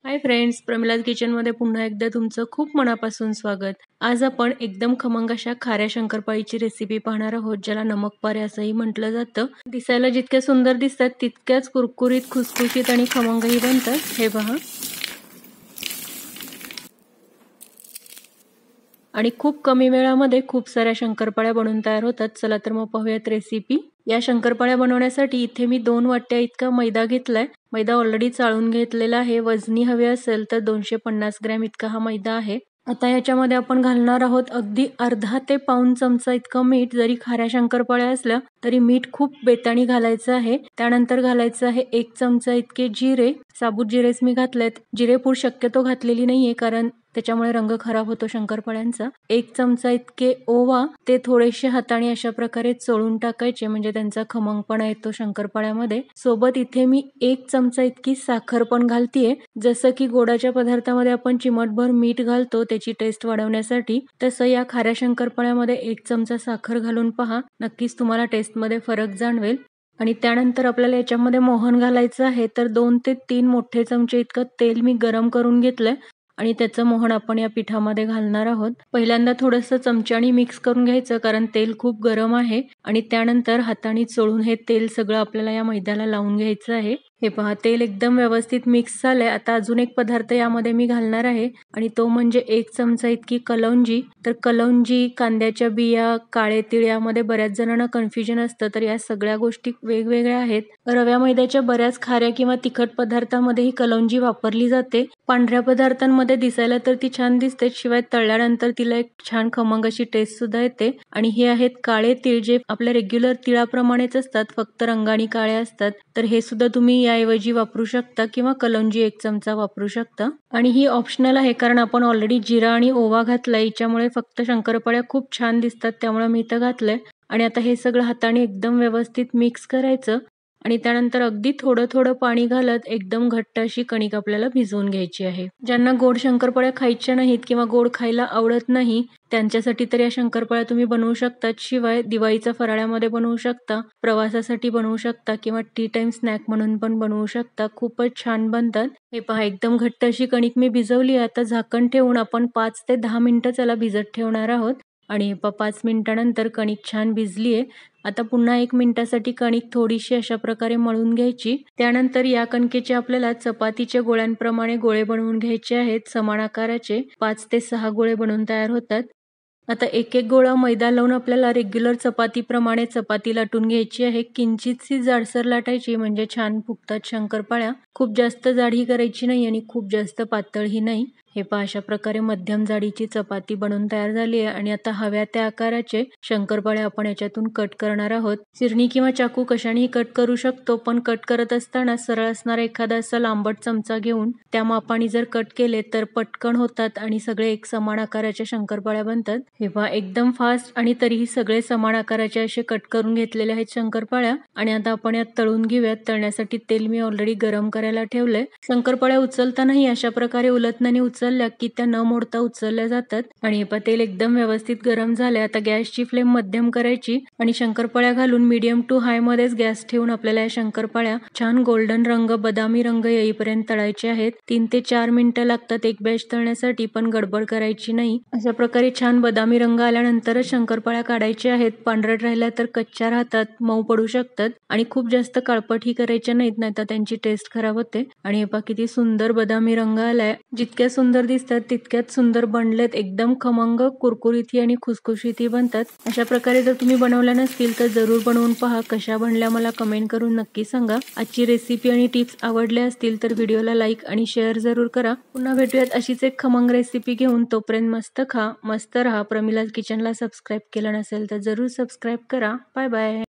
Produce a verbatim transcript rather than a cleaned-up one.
Hi friends, Pramila's किचनमध्ये पुन्हा एकदा तुमचं खूप मनापासून स्वागत. आज आपण एकदम खमंग अशा खाऱ्या शंकरपाळीची रेसिपी पाहणार आहोत, ज्याला नमकपारे असंही म्हटलं जातं. दिसायला जितक्या सुंदर दिसतात तितक्याच कुरकुरीत, खुसखुशीत आणि खमंगही बनतात. हे पहा. आणि खूप कमी वेळामध्ये खूप साऱ्या शंकरपाळ्या बनवून तयार होतात. चला तर मग पाहूयात रेसिपी. या शंकरपाळ्या बनवण्यासाठी इथे मी दोन वाट्या इतका मैदा घेतलाय. मैदा ऑलरेडी चाळून घेतलेला आहे. वजनी हवे असेल तर दोनशे पन्नास ग्रॅम इतका हा मैदा आहे. आता याच्यामध्ये आपण घालणार आहोत अगदी अर्धा ते पाऊण चमचा इतकं मीठ. जरी खाऱ्या शंकरपाळ्या असल्या तरी मीठ खूप बेताणी घालायचं आहे. त्यानंतर घालायचं आहे एक चमचा इतके जिरे. साबूत जिरेच मी घातलेत. जिरेपूड शक्यतो घातलेली नाहीये, कारण त्याच्यामुळे रंग खराब होतो शंकरपाळ्यांचा. एक चमचा इतके ओवा, ते थोडेसे हाताने अशा प्रकारे चोळून टाकायचे, म्हणजे त्यांचा खमंगपणा येतो शंकरपाळ्यामध्ये. सोबत इथे मी एक चमचा इतकी साखर पण घालतीये. जसं की गोडाच्या पदार्थामध्ये आपण चिमटभर मीठ घालतो त्याची टेस्ट वाढवण्यासाठी, तसं या खाऱ्या शंकरपाळ्यामध्ये एक चमचा साखर घालून पहा. नक्कीच तुम्हाला टेस्टमध्ये फरक जाणवेल. आणि त्यानंतर आपल्याला याच्यामध्ये मोहन घालायचं आहे. तर दोन ते तीन मोठे चमचे इतकं तेल मी गरम करून घेतलंय आणि त्याचं मोहन आपण या पिठामध्ये घालणार आहोत. पहिल्यांदा थोडंसं चमच्याने मिक्स करून घ्यायचं, कारण तेल खूप गरम आहे. आणि त्यानंतर हाताने चोळून हे तेल सगळं आपल्याला या मैद्याला लावून घ्यायचं आहे. हे पहा, तेल एकदम व्यवस्थित मिक्स झालंय. आता अजून एक पदार्थ यामध्ये मी घालणार आहे आणि तो म्हणजे एक चमचा इतकी कलौंजी. तर कलौंजी, कांद्याच्या बिया, काळे तीळ यामध्ये बऱ्याच जणांना कन्फ्युजन असतं, तर या सगळ्या गोष्टी वेगवेगळ्या आहेत. रव्या मैद्याच्या बऱ्याच खाऱ्या किंवा तिखट पदार्थामध्ये ही कलौंजी वापरली जाते. पांढऱ्या पदार्थांमध्ये दिसायला तर ती छान दिसते, शिवाय तळल्यानंतर तिला एक छान खमंग अशी टेस्ट सुद्धा येते. आणि हे आहेत काळे तीळ, जे आपल्या रेग्युलर तिळाप्रमाणेच असतात, फक्त रंगाने काळे असतात. तर हे सुद्धा तुम्ही याऐवजी वापरू शकता किंवा कलौंजी एक चमचा वापरू शकता. आणि ही ऑप्शनल आहे, कारण आपण ऑलरेडी जिरा आणि ओवा घातलाय. याच्यामुळे फक्त शंकरपाळ्या खूप छान दिसतात, त्यामुळे मी इथं घातलंय. आणि आता हे सगळं हाताने एकदम व्यवस्थित मिक्स करायचं आणि त्यानंतर अगदी थोडं थोडं पाणी घालत एकदम घट्ट अशी कणिक आपल्याला भिजवून घ्यायची आहे. ज्यांना गोड शंकरपाळ्या खायच्या नाहीत किंवा गोड खायला आवडत नाही, त्यांच्यासाठी तर या शंकरपाळ्या तुम्ही बनवू शकता. शिवाय दिवाळीच्या फराळामध्ये बनवू शकता, प्रवासासाठी बनवू शकता किंवा टी टाइम स्नॅक म्हणून पण बनवू शकता. खूपच छान बनतात. हे पहा, एकदम घट्ट अशी कणिक मी भिजवली. आता झाकण ठेवून आपण पाच ते दहा मिनिटं त्याला भिजत ठेवणार आहोत. आणि पाच मिनिटानंतर कणिक छान भिजलीये. आता पुन्हा एक मिनिटासाठी कणिक थोडीशी अशा प्रकारे मळून घ्यायची. त्यानंतर या कणकेचे आपल्याला चपातीच्या गोळ्यांप्रमाणे गोळे बनवून घ्यायचे आहेत. समान आकाराचे पाच ते सहा गोळे बनवून तयार होतात. आता एक एक गोळा मैदा लावून आपल्याला रेग्युलर चपातीप्रमाणे चपाती लाटून घ्यायची आहे. किंचितशी जाडसर लाटायची, म्हणजे छान फुगतात शंकरपाळ्या. खूप जास्त जाडी करायची नाही आणि खूप जास्त पातळही नाही. हे पहा, अशा प्रकारे मध्यम जाडीची चपाती बनवून तयार झाली आहे. आणि आता हव्या त्या आकाराचे शंकरपाळे आपण याच्यातून कट करणार आहोत. चिरणी किंवा चाकू कशानेही कट करू शकतो, पण कट करत असताना सरळ असणारा एखादा असा लांबट चमचा घेऊन त्या मापाने जर कट केले तर पटकन होतात आणि सगळे एक समान आकाराच्या शंकरपाळ्या बनतात. हे पहा, एकदम फास्ट आणि तरीही सगळे समान आकाराचे असे कट करून घेतलेले आहेत शंकरपाळ्या. आणि आता आपण यात तळून घेऊयात. तळण्यासाठी तेल मी ऑलरेडी गरम करायला ठेवलंय. शंकरपाळ्या उचलतानाही अशा प्रकारे उलटण्याने उचलल्या की त्या न मोडता उचलल्या जातात. आणि हे पहा, तेल एकदम व्यवस्थित गरम झाले. आता गॅसची फ्लेम मध्यम करायची आणि शंकरपाळ्या घालून मीडियम टू हाय मध्येच गॅस ठेवून आपल्याला या शंकरपाळ्या छान गोल्डन रंग, बदामी रंग येईपर्यंत तळायचे आहेत. तीन ते चार मिनिटं लागतात एक बॅच तळण्यासाठी, पण गडबड करायची नाही. अशा प्रकारे छान बदामी रंग आल्यानंतरच शंकरपाळ्या काढायच्या आहेत. पांढरट राहिल्या तर कच्च्या राहतात, मऊ पडू शकतात. आणि खूप जास्त काळपटही करायच्या नाहीत, नाही तर त्यांची टेस्ट खराब होते. आणि हे पहा, किती सुंदर बदामी रंग आलाय. जितक्या सुंदर दिसतात तितक्याच सुंदर बनलेत. एकदम खमंग, कुरकुरीतही आणि खुसखुशीतही बनतात. अशा प्रकारे जर तुम्ही बनवल्या नसतील तर जरूर बनवून पहा. कशा बनल्या मला कमेंट करून नक्की सांगा. आजची रेसिपी आणि टिप्स आवडल्या असतील तर व्हिडिओला लाईक आणि शेअर जरूर करा. पुन्हा भेटूयात अशीच एक खमंग रेसिपी घेऊन. तोपर्यंत मस्त खा, मस्त रहा. प्रमिलाज किचनला सबस्क्राईब केलं नसेल तर जरूर सबस्क्राईब करा. Bye bye.